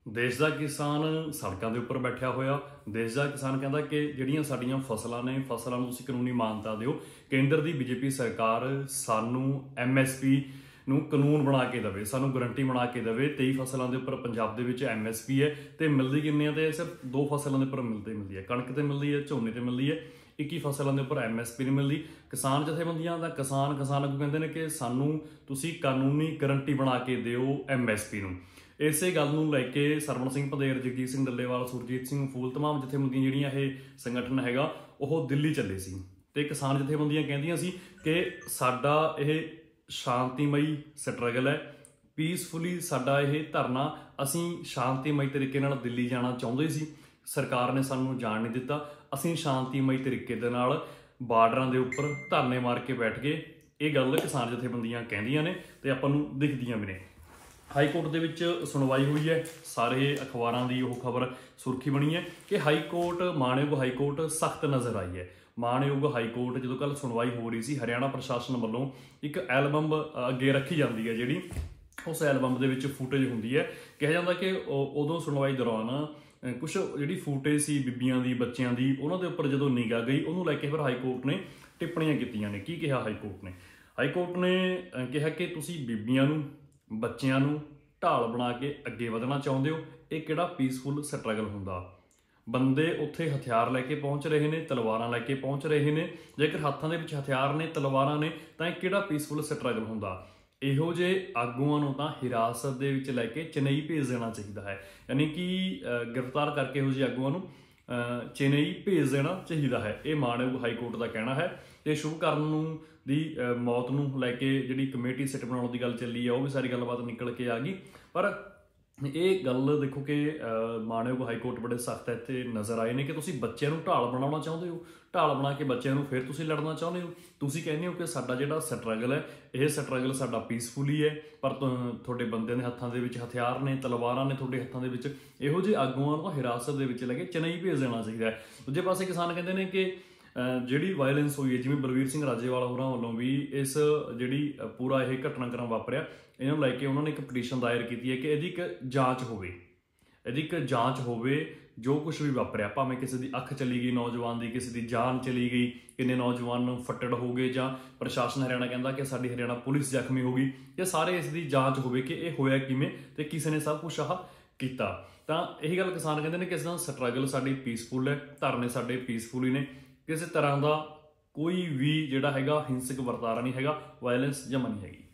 देश का किसान सड़कों के उपर बैठा होया। देश का किसान कहता कि ਜਿਹੜੀਆਂ ਸਾਡੀਆਂ ਫਸਲਾਂ ਨੇ ਫਸਲਾਂ ਨੂੰ ਤੁਸੀਂ ਕਾਨੂੰਨੀ ਮਾਨਤਾ ਦਿਓ। ਕੇਂਦਰ ਦੀ ਬੀਜੇਪੀ ਸਰਕਾਰ ਸਾਨੂੰ MSP ਨੂੰ ਕਾਨੂੰਨ ਬਣਾ ਕੇ ਦੇਵੇ, ਸਾਨੂੰ ਗਰੰਟੀ ਬਣਾ ਕੇ ਦੇਵੇ। 23 ਫਸਲਾਂ ਦੇ ਉੱਪਰ ਪੰਜਾਬ ਦੇ ਵਿੱਚ MSP ਹੈ ਤੇ ਮਿਲਦੀ ਕਿੰਨੀ ਆ? ਤੇ ਸਿਰਫ 2 ਫਸਲਾਂ ਦੇ ਉੱਪਰ ਮਿਲਦੀ ਹੈ, ਕਣਕ ਤੇ ਮਿਲਦੀ ਹੈ, ਝੋਨੇ ਤੇ ਮਿਲਦੀ ਹੈ। 21 ਫਸਲਾਂ ਦੇ ਉੱਪਰ MSP ਨਹੀਂ ਮਿਲਦੀ। ਕਿਸਾਨ ਜਥੇਬੰਦੀਆਂ ਦਾ ਕਿਸਾਨ ਅੱਗੋਂ ਕਹਿੰਦੇ ਨੇ ਕਿ ਸਾਨੂੰ ਤੁਸੀਂ ਕਾਨੂੰਨੀ ਗਰੰਟੀ ਬਣਾ ਕੇ ਦਿਓ MSP ਨੂੰ। ਇਸੇ ਗੱਲ ਨੂੰ ਲੈ ਕੇ ਸਰਵਣ ਸਿੰਘ ਭਦੇਰ, ਜਗਜੀਤ ਸਿੰਘ ਡੱਲੇਵਾਲ, ਸੁਰਜੀਤ ਸਿੰਘ ਫੂਲ, तमाम ਜਥੇਬੰਦੀਆਂ ਜਿਹੜੀਆਂ ਇਹ ਸੰਗਠਨ ਹੈਗਾ ਉਹ ਦਿੱਲੀ ਚੱਲੇ ਸੀ ਤੇ ਕਿਸਾਨ ਜਥੇਬੰਦੀਆਂ ਕਹਿੰਦੀਆਂ ਸੀ ਕਿ ਸਾਡਾ ਇਹ ਸ਼ਾਂਤੀਮਈ ਸਟਰਗਲ ਹੈ, ਪੀਸਫੁਲੀ ਸਾਡਾ ਇਹ ਧਰਨਾ, ਅਸੀਂ ਸ਼ਾਂਤੀਮਈ ਤਰੀਕੇ ਨਾਲ ਦਿੱਲੀ ਜਾਣਾ ਚਾਹੁੰਦੇ ਸੀ, ਸਰਕਾਰ ਨੇ ਸਾਨੂੰ ਜਾਣ ਨਹੀਂ ਦਿੱਤਾ। ਅਸੀਂ ਸ਼ਾਂਤੀਮਈ ਤਰੀਕੇ ਦੇ ਨਾਲ ਬਾਰਡਰਾਂ ਦੇ ਉੱਪਰ ਧਰਨੇ ਮਾਰ ਕੇ ਬੈਠ ਗਏ। ਇਹ ਗੱਲ ਕਿਸਾਨ ਜਥੇਬੰਦੀਆਂ ਕਹਿੰਦੀਆਂ ਨੇ ਤੇ ਆਪਾਂ ਨੂੰ ਦਿਖਦੀਆਂ ਵੀ ਨੇ। ਹਾਈ ਕੋਰਟ ਦੇ ਵਿੱਚ ਸੁਣਵਾਈ ਹੋਈ ਹੈ, ਸਾਰੇ ਅਖਬਾਰਾਂ ਦੀ ਉਹ ਖਬਰ ਸੁਰਖੀ ਬਣੀ ਹੈ ਕਿ ਹਾਈ ਕੋਰਟ, ਮਾਣਯੋਗ ਹਾਈ ਕੋਰਟ ਸਖਤ ਨਜ਼ਰ ਆਈ ਹੈ। ਮਾਣਯੋਗ ਹਾਈ ਕੋਰਟ ਜਦੋਂ ਕੱਲ ਸੁਣਵਾਈ ਹੋ ਰਹੀ ਸੀ, ਹਰਿਆਣਾ ਪ੍ਰਸ਼ਾਸਨ ਵੱਲੋਂ ਇੱਕ ਐਲਬਮ ਅੱਗੇ ਰੱਖੀ ਜਾਂਦੀ ਹੈ, ਜਿਹੜੀ ਉਸ ਐਲਬਮ ਦੇ ਵਿੱਚ ਫੁਟੇਜ ਹੁੰਦੀ ਹੈ। ਕਿਹਾ ਜਾਂਦਾ ਕਿ ਉਦੋਂ ਸੁਣਵਾਈ ਦੌਰਾਨ ਕੁਛ ਜਿਹੜੀ ਫੁਟੇਜ ਸੀ ਬੀਬੀਆਂ ਦੀ, ਬੱਚਿਆਂ ਦੀ, ਉਹਨਾਂ ਦੇ ਉੱਪਰ ਜਦੋਂ ਨਿਗਾਹ ਗਈ, ਉਹਨੂੰ ਲੈ ਕੇ ਫਿਰ ਹਾਈ ਕੋਰਟ ਨੇ ਟਿੱਪਣੀਆਂ ਕੀਤੀਆਂ ਨੇ। ਕੀ ਕਿਹਾ ਹਾਈ ਕੋਰਟ ਨੇ? ਹਾਈ ਕੋਰਟ ਨੇ ਕਿਹਾ ਕਿ ਤੁਸੀਂ ਬੀਬੀਆਂ ਨੂੰ, ਬੱਚਿਆਂ ਨੂੰ ਢਾਲ ਬਣਾ ਕੇ ਅੱਗੇ ਵਧਣਾ ਚਾਹੁੰਦੇ ਹੋ। ਇਹ ਕਿਹੜਾ ਪੀਸਫੁਲ ਸਟਰਗਲ ਹੁੰਦਾ? ਬੰਦੇ ਉੱਥੇ ਹਥਿਆਰ ਲੈ ਕੇ ਪਹੁੰਚ ਰਹੇ ਨੇ, ਤਲਵਾਰਾਂ ਲੈ ਕੇ ਪਹੁੰਚ ਰਹੇ ਨੇ। ਜੇਕਰ ਹੱਥਾਂ ਦੇ ਵਿੱਚ ਹਥਿਆਰ ਨੇ, ਤਲਵਾਰਾਂ ਨੇ, ਤਾਂ ਇਹ ਕਿਹੜਾ ਪੀਸਫੁਲ ਸਟਰਗਲ ਹੁੰਦਾ? ਇਹੋ ਜਿਹੇ ਆਗੂਆਂ ਨੂੰ ਤਾਂ ਹਿਰਾਸਤ ਦੇ ਵਿੱਚ ਲੈ ਕੇ ਚੇਨਈ ਭੇਜ ਦੇਣਾ ਚਾਹੀਦਾ ਹੈ, ਯਾਨੀ ਕਿ ਗ੍ਰਿਫਤਾਰ ਕਰਕੇ ਇਹੋ ਜਿਹੇ ਆਗੂਆਂ ਨੂੰ ਚੇਨਈ ਭੇਜ ਦੇਣਾ ਚਾਹੀਦਾ ਹੈ। ਇਹ ਮਾਣਯੋਗ ਹਾਈ ਕੋਰਟ ਦਾ ਕਹਿਣਾ ਹੈ। ਤੇ ਸ਼ੁਭਕਰਨ ਨੂੰ ਦੀ ਮੌਤ ਨੂੰ ਲੈ ਕੇ ਜਿਹੜੀ ਕਮੇਟੀ ਸਿੱਟ ਬਣਾਉਣ ਦੀ ਗੱਲ ਚੱਲੀ ਆ, ਉਹ ਵੀ ਸਾਰੀ ਗੱਲਬਾਤ ਨਿਕਲ ਕੇ ਆ ਗਈ। ਪਰ ਇਹ ਗੱਲ ਦੇਖੋ ਕਿ ਮਾਣਯੋਗ ਹਾਈ ਕੋਰਟ ਬੜੇ ਸਖਤ ਇੱਥੇ ਨਜ਼ਰ ਆਏ ਨੇ ਕਿ ਤੁਸੀਂ ਬੱਚਿਆਂ ਨੂੰ ਢਾਲ ਬਣਾਉਣਾ ਚਾਹੁੰਦੇ ਹੋ, ਢਾਲ ਬਣਾ ਕੇ ਬੱਚਿਆਂ ਨੂੰ ਫਿਰ ਤੁਸੀਂ ਲੜਨਾ ਚਾਹੁੰਦੇ ਹੋ। ਤੁਸੀਂ ਕਹਿੰਦੇ ਹੋ ਕਿ ਸਾਡਾ ਜਿਹੜਾ ਸਟਰਗਲ ਹੈ, ਇਹ ਸਟਰਗਲ ਸਾਡਾ ਪੀਸਫੁਲੀ ਹੈ, ਪਰ ਤੁਹਾਡੇ ਬੰਦਿਆਂ ਦੇ ਹੱਥਾਂ ਦੇ ਵਿੱਚ ਹਥਿਆਰ ਨੇ, ਤਲਵਾਰਾਂ ਨੇ ਤੁਹਾਡੇ ਹੱਥਾਂ ਦੇ ਵਿੱਚ। ਇਹੋ ਜਿਹੇ ਆਗੂਆਂ ਨੂੰ ਹਿਰਾਸਤ ਦੇ ਵਿੱਚ ਲੈ ਕੇ ਚੇਨਈ ਭੇਜ ਦੇਣਾ ਚਾਹੀਦਾ ਹੈ। ਦੂਜੇ ਪਾਸੇ ਕਿਸਾਨ ਕਹਿੰਦੇ ਨੇ ਕਿ ਜਿਹੜੀ ਵਾਇਲੈਂਸ ਹੋਈ ਹੈ, ਜਿਵੇਂ ਬਲਵੀਰ ਸਿੰਘ ਰਾਜੇਵਾਲ ਹੋਰਾਂ ਵੱਲੋਂ ਵੀ ਇਸ ਜਿਹੜੀ ਪੂਰਾ ਇਹ ਘਟਨਾਕ੍ਰਮ ਵਾਪਰਿਆ, ਇਹਨਾਂ ਨੂੰ ਲੈ ਕੇ ਉਹਨਾਂ ਨੇ ਇੱਕ ਪਟੀਸ਼ਨ ਦਾਇਰ ਕੀਤੀ ਹੈ ਕਿ ਇਹਦੀ ਇੱਕ ਜਾਂਚ ਹੋਵੇ, ਇਹਦੀ ਇੱਕ ਜਾਂਚ ਹੋਵੇ। ਜੋ ਕੁਛ ਵੀ ਵਾਪਰਿਆ, ਭਾਵੇਂ ਕਿਸੇ ਦੀ ਅੱਖ ਚਲੀ ਗਈ ਨੌਜਵਾਨ ਦੀ, ਕਿਸੇ ਦੀ ਜਾਨ ਚਲੀ ਗਈ, ਕਿੰਨੇ ਨੌਜਵਾਨ ਫੱਟੜ ਹੋ ਗਏ, ਜਾਂ ਪ੍ਰਸ਼ਾਸਨ ਹਰਿਆਣਾ ਕਹਿੰਦਾ ਕਿ ਸਾਡੀ ਹਰਿਆਣਾ ਪੁਲਿਸ ਜ਼ਖਮੀ ਹੋ ਗਈ, ਇਹ ਸਾਰੇ ਇਸ ਦੀ ਜਾਂਚ ਹੋਵੇ ਕਿ ਇਹ ਹੋਇਆ ਕਿਵੇਂ ਤੇ ਕਿਸੇ ਨੇ ਸਭ ਕੁਛ ਆਹ ਕੀਤਾ। ਤਾਂ ਇਹੀ ਗੱਲ ਕਿਸਾਨ ਕਹਿੰਦੇ ਨੇ ਕਿ ਇਸ ਦਾ ਸਟਰਗਲ ਸਾਡੀ ਪੀਸਫੁਲ ਹੈ, ਧਰਨੇ ਸਾਡੇ ਪੀਸਫੁਲ ਹੀ ਨੇ, ਕਿਸੇ ਤਰ੍ਹਾਂ ਦਾ ਕੋਈ ਵੀ ਜਿਹੜਾ ਹੈਗਾ ਹਿੰਸਕ ਵਰਤਾਰਾ ਨਹੀਂ ਹੈਗਾ, ਵਾਇਲੈਂਸ ਜਮਾ ਨਹੀਂ ਹੈਗੀ।